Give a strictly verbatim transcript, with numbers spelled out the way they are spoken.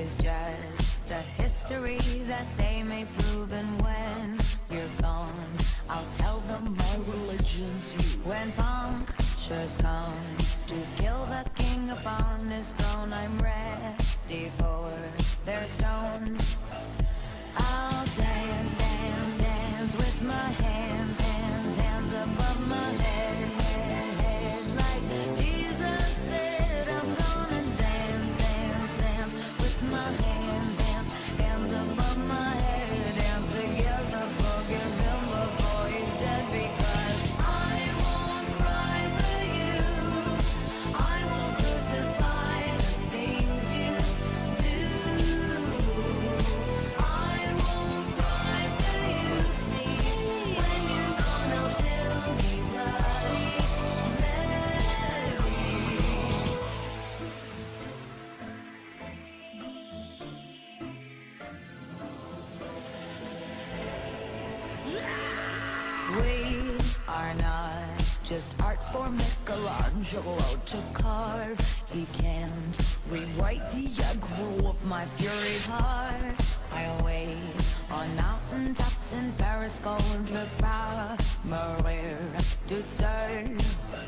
is just a history that they may prove. And when you're gone, I'll tell them my religion's you. When punctures come to kill the king upon his throne, I'm ready for their stones. I'll dance, dance, dance with my hands, hands, hands above my head, head, head. Like Jesus said, I'm gonna dance, dance, dance with my hands, hands, hands above my head. Dance together, forgive him before he's dead, because I won't cry for you, I won't crucify the things you do. I won't cry for you, see, when you're gone I'll still be bloody Mary. We are not just art for Michelangelo to carve. He can't rewrite the aggro of my fury heart. I wait on mountaintops in Paris, going to power, Maria to serve.